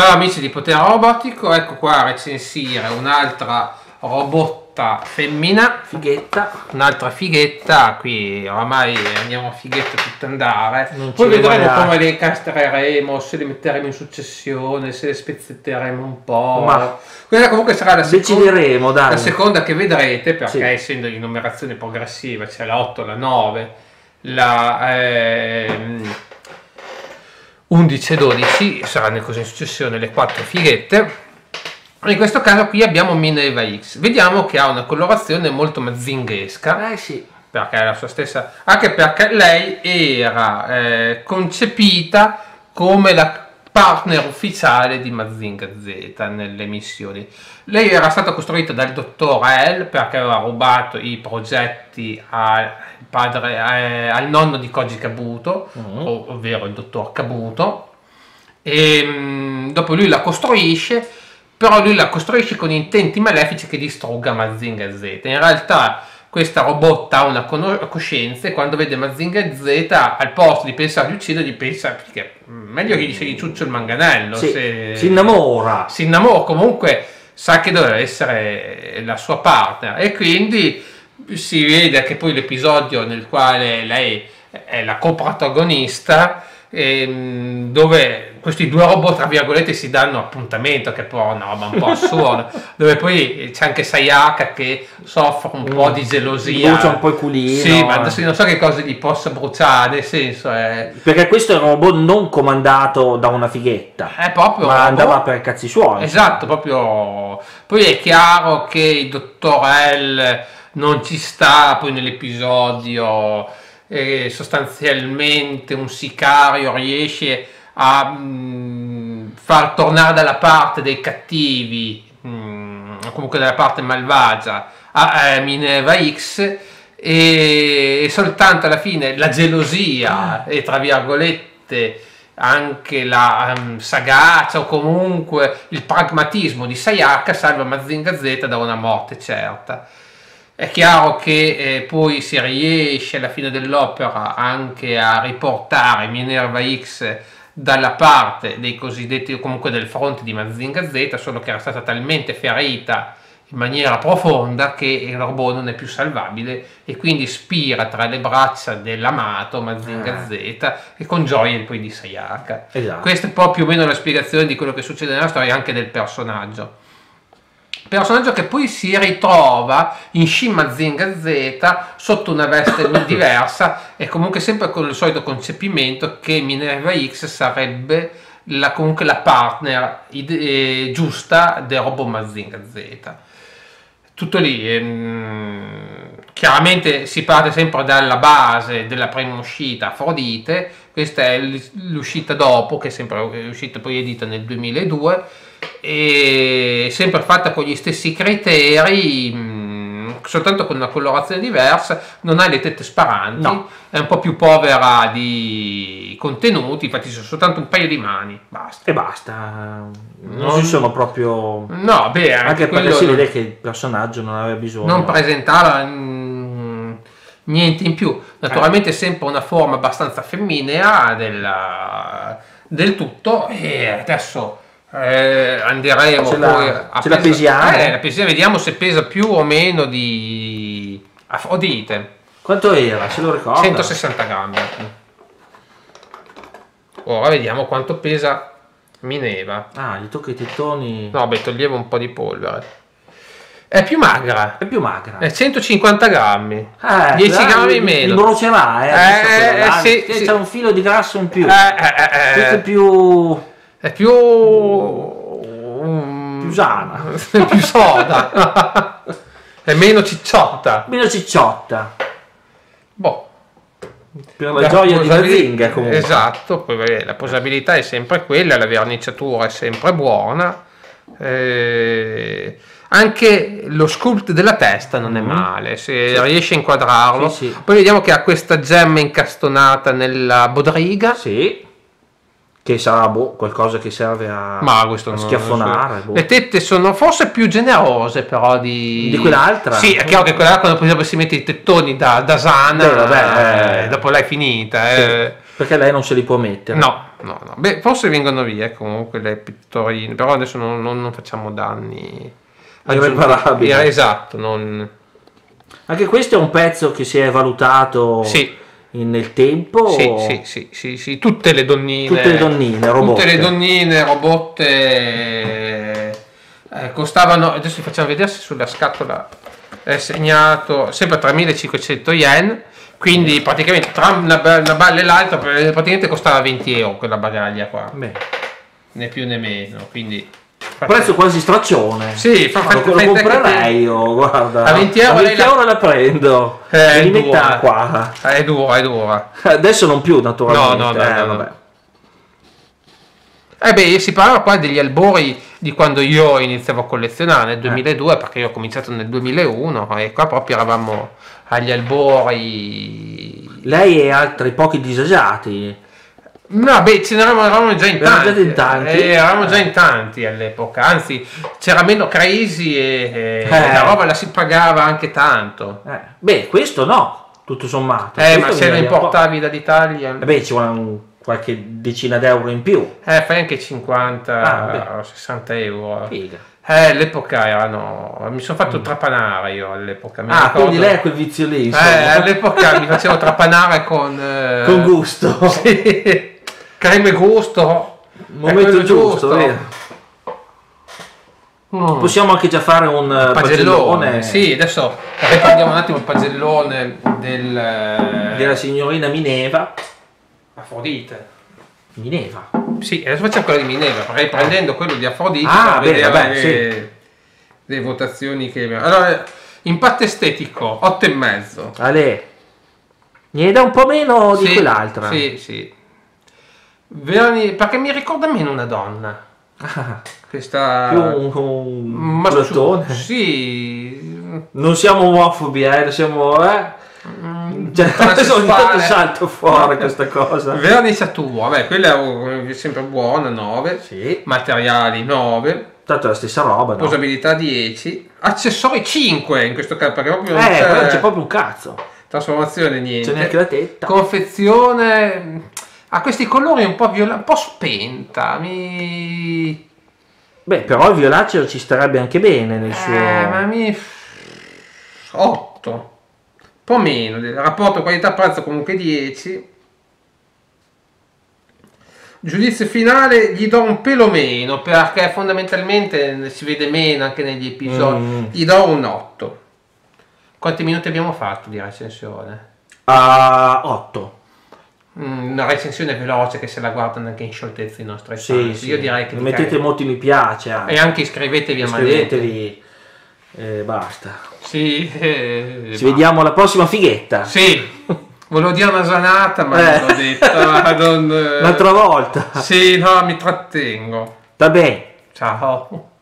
Ciao amici di Potere Robotico, ecco qua a recensire un'altra robotta femmina, fighetta, un'altra fighetta. Qui oramai andiamo a fighetta tutto andare, Non poi ci vedremo vuole come le incastreremo, se le metteremo in successione, se le spezzetteremo un po'. Ma Quella comunque sarà la decideremo, dai. la seconda che vedrete, perché Sì. essendo di numerazione progressiva c'è la 8, la 9, la 11 e 12, saranno così in successione le 4 fighette. In questo caso qui abbiamo Minerva X, vediamo che ha una colorazione molto mazzinghesca, Sì. perché è la sua stessa, anche perché lei era concepita come la partner ufficiale di Mazinga Z nelle missioni. Lei era stata costruita dal dottor L perché aveva rubato i progetti al nonno di Koji Kabuto, ovvero il dottor Kabuto, e dopo lui la costruisce, però lui la costruisce con intenti malefici che distrugga Mazinga Z. In realtà questa robot ha una coscienza e quando vede Mazinga Z, al posto di pensare di ucciderli, pensa che meglio che gli ciuccio il manganello. Sì, se si innamora. Si innamora, comunque sa che deve essere la sua partner, e quindi si vede che poi l'episodio nel quale lei è la coprotagonista, dove questi due robot tra virgolette si danno appuntamento, che poi è una roba un po' assurda, dove poi c'è anche Sayaka che soffre un po' di gelosia, brucia un po' il culino. sì, ma adesso non so che cosa gli possa bruciare, nel senso perché questo è un robot non comandato da una fighetta, è proprio ma andava per cazzi suoi. Esatto, proprio. Poi è chiaro che il dottor L non ci sta poi nell'episodio, sostanzialmente un sicario riesce a far tornare dalla parte dei cattivi, comunque dalla parte malvagia, a Minerva X, e soltanto alla fine la gelosia e tra virgolette anche la sagacia o comunque il pragmatismo di Sayaka salva Mazinga Z da una morte certa. È chiaro che poi si riesce alla fine dell'opera anche a riportare Minerva X dalla parte dei cosiddetti, o comunque del fronte di Mazinga Z, solo che era stata talmente ferita in maniera profonda che il robot non è più salvabile e quindi spira tra le braccia dell'amato Mazinga Z e con gioia poi di Sayaka. Esatto. Questa è un po' più o meno la spiegazione di quello che succede nella storia, anche del personaggio. Personaggio che poi si ritrova in Shin Mazinga Z sotto una veste diversa e comunque sempre con il solito concepimento che Minerva X sarebbe comunque la partner giusta del robot Mazinga Z. Tutto lì. Chiaramente si parte sempre dalla base della prima uscita, Afrodite. Questa è l'uscita dopo, che è sempre uscita poi edita nel 2002, e sempre fatta con gli stessi criteri, soltanto con una colorazione diversa. Non ha le tette sparanti, no. È un po' più povera di contenuti, infatti sono soltanto un paio di mani, basta. E basta, non ci sono proprio. No, beh, anche perché si vede che il personaggio non aveva bisogno. Non presentava niente in più. Naturalmente sempre una forma abbastanza femminea del tutto, e adesso andremo poi a la pesiamo. La pesiamo, vediamo se pesa più o meno di Afrodite. Quanto era? Se lo ricordo? 160 grammi. Ora vediamo quanto pesa Minerva. Gli tocca i tettoni. No, beh, toglievo un po' di polvere. È più magra. È più magra. È 150 grammi. 10 grammi in meno. Mi brucerà, sì, c'è un filo di grasso in più. È più. È più sana. più soda. È meno cicciotta. Meno cicciotta. Boh. Per la gioia di Mazinga, comunque. Esatto, poi vabbè, la posabilità è sempre quella, la verniciatura è sempre buona. Anche lo sculpt della testa non è male, se riesce a inquadrarlo. Sì. Poi vediamo che ha questa gemma incastonata nella bodriga. Sì. Che sarà qualcosa che serve a schiaffonare. Le tette sono forse più generose però di quell'altra. Sì, è chiaro che quella quando poi si mette i tettoni da sana, dopo l'hai finita. Sì. Perché lei non se li può mettere. No. Beh, forse vengono via comunque le pittorine, però adesso non facciamo danni irreparabili. Esatto, Anche questo è un pezzo che si è valutato nel tempo. Sì, tutte le donnine robotte costavano, adesso vi facciamo vedere se sulla scatola è segnato sempre 3.500 yen. Quindi praticamente tra una balla e l'altra praticamente costava 20 euro quella bagaglia qua. Beh. Né più né meno, quindi prezzo quasi straccione. Sì, lo comprerei io, guarda. A 20 euro, la prendo. È mi metta qua. È dura. Adesso non più, naturalmente. No. Vabbè. Si parla qua degli albori di quando io iniziavo a collezionare nel 2002, perché io ho cominciato nel 2001 e qua proprio eravamo agli albori. Lei e altri pochi disagiati. No, ce eravamo già in tanti. Eravamo già in tanti all'epoca, anzi c'era meno crisi e la roba la si pagava anche tanto. Beh, questo no, tutto sommato. Ma se lo importavi dall'Italia. Ci vuole qualche decina d'euro in più. Fai anche 50 o 60 euro. Figa. All'epoca mi sono fatto trapanare io all'epoca. Quindi lei è quel vizio lì. All'epoca mi facevo trapanare con gusto. Sì. Creme gusto. Momento giusto, vero? Possiamo anche già fare un pagellone. Sì, adesso riprendiamo un attimo il pagellone della signorina Mineva. Afrodite. Mineva. Sì, adesso facciamo quello di Mineva, riprendendo quello di Afrodite per vedere le votazioni che abbiamo. Allora, impatto estetico 8,5. Ale, ne dà un po' meno di quell'altra. Sì. Perché mi ricorda meno una donna. Questa più un mattone. Sì. Non siamo omofobi, siamo ogni tanto salto fuori questa cosa. Vernizia tua, quella è sempre buona, 9. Sì. Materiali 9. Tanto è la stessa roba, no? Posabilità 10. Accessori 5 in questo caso, perché proprio c'è proprio un cazzo. Trasformazione niente. C'è neanche la tetta. Confezione ha questi colori un po' un po' spenta. Però il violaceo ci starebbe anche bene nel suo. 8. Un po' meno. Il rapporto qualità-prezzo comunque 10. Giudizio finale gli do un pelo meno, perché fondamentalmente si vede meno anche negli episodi. Gli do un 8. Quanti minuti abbiamo fatto di recensione? 8. Una recensione veloce che se la guardano anche in scioltezza i nostri fan. Sì. Io direi che mettete molti mi piace e anche iscrivetevi a iscrivetevi basta. Sì, ci vediamo alla prossima fighetta. Sì, volevo dire una zanata ma non l'ho detto. Un'altra volta. Sì, no, mi trattengo. Va bene. Ciao.